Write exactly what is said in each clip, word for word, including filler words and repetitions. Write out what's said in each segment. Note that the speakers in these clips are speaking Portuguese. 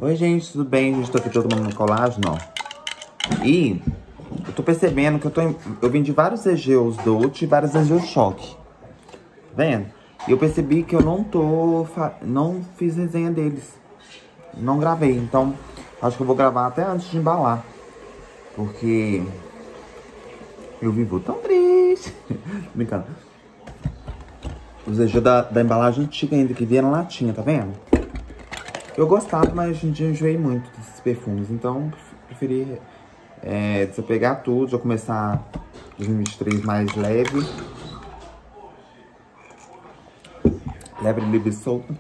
Oi, gente, tudo bem? Gente, tô aqui todo mundo no colágeno, ó. E eu tô percebendo que eu tô em... eu vendi vários Egeus Dolce e vários Egeus Choque. Tá vendo? E eu percebi que eu não tô... Fa... não fiz resenha deles. Não gravei, então acho que eu vou gravar até antes de embalar. Porque eu vivo tão triste. Brincando. Os Egeus da, da embalagem antiga ainda, que vieram latinha, tá vendo? Eu gostava, mas hoje em dia eu enjoei muito desses perfumes. Então, preferi é, desapegar tudo, já começar dois mil e vinte e três mais leve. Leve, livre e solto.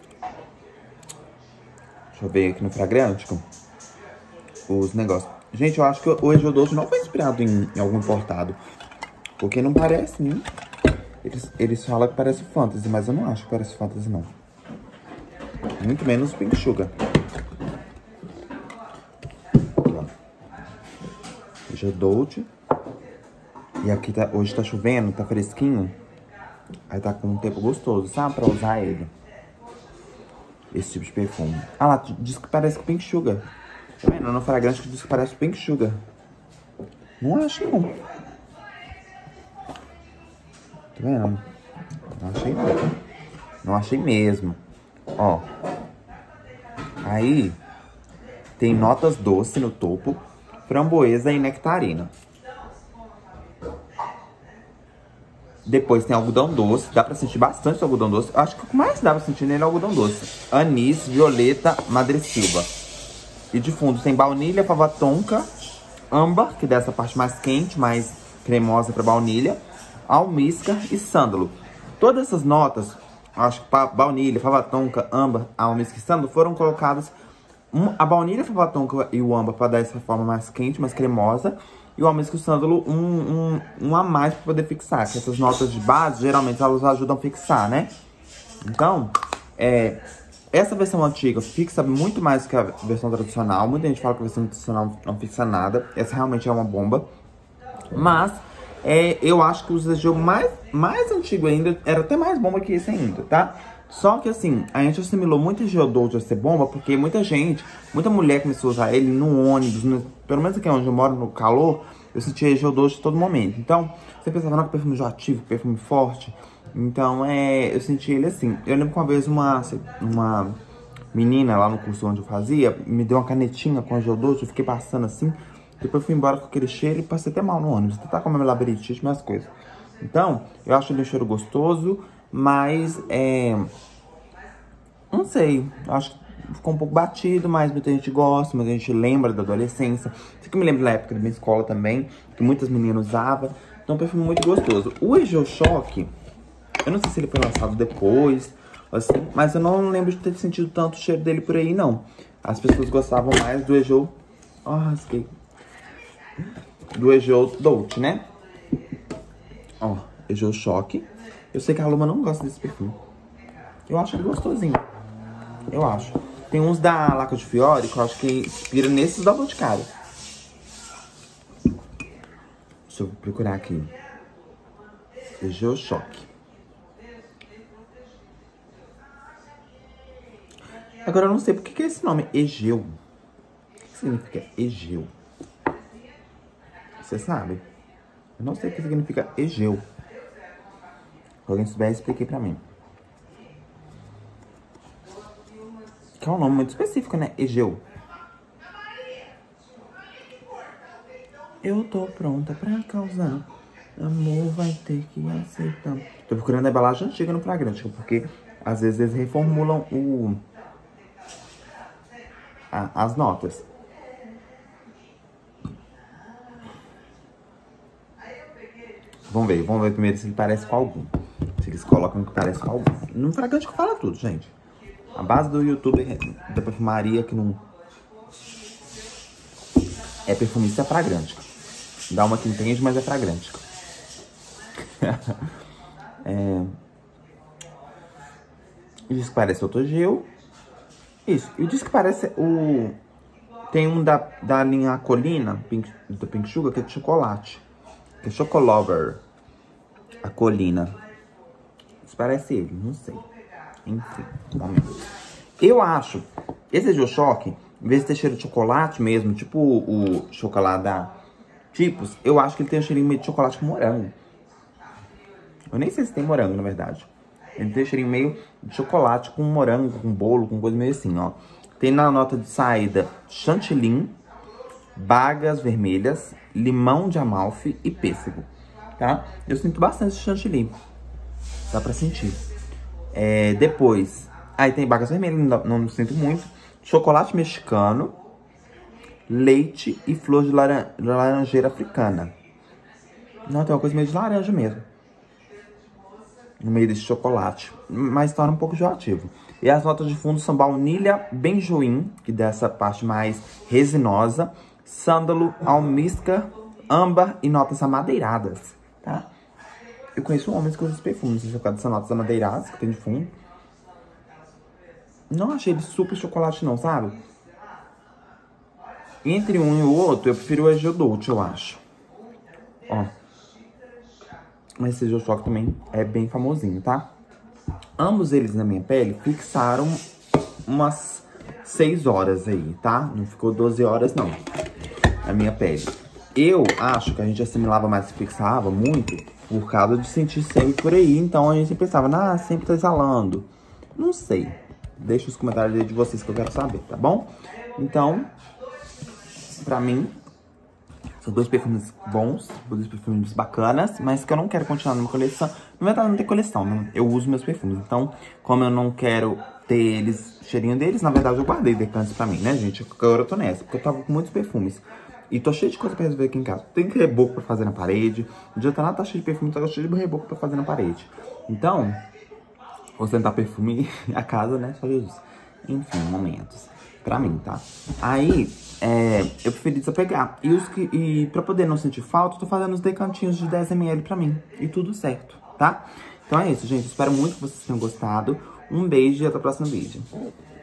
Deixa eu ver aqui no Fragrântico os negócios. Gente, eu acho que o Egeu Doce não foi inspirado em, em algum importado. Porque não parece, né? Eles, eles falam que parece Fantasy, mas eu não acho que parece Fantasy, não. Muito menos Pink Sugar. Egeu Dolce. E aqui tá, hoje tá chovendo, tá fresquinho. Aí tá com um tempo gostoso, sabe? Pra usar ele. Esse tipo de perfume. Ah lá, diz que parece Pink Sugar. Tá vendo? No Fragrante diz que parece Pink Sugar. Não acho, não. Tá vendo? Não achei, não. Não achei mesmo. Ó. Aí, tem notas doce no topo, framboesa e nectarina. Depois tem algodão doce, dá pra sentir bastante algodão doce. Eu acho que o que mais dá pra sentir nele é algodão doce. Anis, violeta, madressilva. E de fundo tem baunilha, fava tonka, âmbar, que dá essa parte mais quente, mais cremosa pra baunilha, almíscar e sândalo. Todas essas notas, acho que baunilha, fava tonka, âmbar, almíscar e sândalo foram colocadas... Um, a baunilha, fava tonka e o âmbar pra dar essa forma mais quente, mais cremosa. E o almíscar e o sândalo um, um, um a mais pra poder fixar. Que essas notas de base, geralmente, elas ajudam a fixar, né? Então, é, essa versão antiga fixa muito mais que a versão tradicional. Muita gente fala que a versão tradicional não fixa nada. Essa realmente é uma bomba. Mas, é, eu acho que o Egeu mais, mais antigo ainda era até mais bomba que esse ainda, tá? Só que assim, a gente assimilou muito Egeu Dolce a ser bomba, porque muita gente, muita mulher começou a usar ele no ônibus, no, pelo menos aqui onde eu moro, no calor, eu sentia Egeu Dolce a todo momento. Então, você pensava, não, que perfume enjoativo, perfume forte. Então, é, eu senti ele assim. Eu lembro que uma vez uma, uma menina lá no curso onde eu fazia, me deu uma canetinha com Egeu Dolce, eu fiquei passando assim, depois eu fui embora com aquele cheiro e passei até mal no ônibus, até tá com a minha labirintite, minhas coisas. Então, eu acho ele um cheiro gostoso, mas, é... não sei, acho que ficou um pouco batido, mas muita gente gosta, muita gente lembra da adolescência. Isso que me lembra da época da minha escola também, que muitas meninas usavam. Então, é um perfume muito gostoso. O Egeu Choque, eu não sei se ele foi lançado depois, assim, mas eu não lembro de ter sentido tanto o cheiro dele por aí, não. As pessoas gostavam mais do Egeu... Oh, rasguei. Do Egeu Dolce, né? Ó, Egeu Choque. Eu sei que a Luma não gosta desse perfume. Eu acho ele gostosinho. Eu acho. Tem uns da Laca de Fiore que eu acho que inspira nesses da Boticário. Deixa eu procurar aqui. Egeu Choque. Agora eu não sei por que é esse nome, Egeu. O que significa Egeu? Você sabe? Eu não sei o que significa Egeu. Se alguém souber, expliquei pra mim. Que é um nome muito específico, né? Egeu. Eu tô pronta pra causar. Amor vai ter que aceitar. Tô procurando a embalagem antiga no Fragrante, porque às vezes eles reformulam o... a, as notas. Vamos ver, vamos ver primeiro se ele parece com algum. Se eles colocam que parece com algum. No Fragrante que fala tudo, gente. A base do YouTube da perfumaria que não... é perfumista, é Fragrante. Dá uma que entende, mas é Fragrante. é... Diz que parece outro Egeu. Isso. E diz que parece o... Tem um da, da linha Colina, Pink, do Pink Sugar, que é de chocolate. Que é Chocolover. A Colina. Isso parece ele, não sei. Enfim, um momento. Eu acho, esse DualShock, em vez de ter cheiro de chocolate mesmo, tipo o, o chocolate da Tipos, eu acho que ele tem um cheirinho meio de chocolate com morango. Eu nem sei se tem morango, na verdade. Ele tem um cheirinho meio de chocolate com morango, com bolo, com coisa meio assim, ó. Tem na nota de saída chantilly, bagas vermelhas, limão de amalfi e pêssego, tá? Eu sinto bastante chantilly. Dá pra sentir. É, depois, aí tem bagas vermelhas, não, não sinto muito. Chocolate mexicano, leite e flor de laran laranjeira africana. Não, tem uma coisa meio de laranja mesmo. No meio desse chocolate. Mas torna um pouco enjoativo. E as notas de fundo são baunilha, benjoim, que dá essa parte mais resinosa, sândalo, almíscar, âmbar e notas amadeiradas, tá? Eu conheço homens que usam esse perfume, não sei se é por causa dessas notas amadeiradas que tem de fundo. Não achei ele super chocolate não, sabe? Entre um e o outro, eu prefiro o Agio Dolce, eu acho. Ó. Mas esse DualShock também é bem famosinho, tá? Ambos eles na minha pele fixaram umas seis horas aí, tá? Não ficou doze horas, não. Na minha pele. Eu acho que a gente assimilava mais e fixava muito por causa de sentir sempre por aí. Então a gente pensava, ah, sempre tá exalando. Não sei. Deixa os comentários aí de vocês que eu quero saber, tá bom? Então, pra mim, são dois perfumes bons, dois perfumes bacanas, mas que eu não quero continuar na minha coleção. Na verdade, não tem coleção, né? Eu uso meus perfumes. Então, como eu não quero ter eles, cheirinho deles, na verdade eu guardei decantes pra mim, né, gente? Agora eu tô nessa, porque eu tava com muitos perfumes. E tô cheio de coisa pra resolver aqui em casa. Tem reboco pra fazer na parede. O dia tá cheio de perfume, tá cheio de reboco pra fazer na parede. Então, vou tentar perfume a casa, né? Só Jesus. Enfim, momentos. Pra mim, tá? Aí, é, eu preferi desapegar. E, os que, e pra poder não sentir falta, eu tô fazendo os decantinhos de dez mililitros pra mim. E tudo certo, tá? Então é isso, gente. Espero muito que vocês tenham gostado. Um beijo e até o próximo vídeo.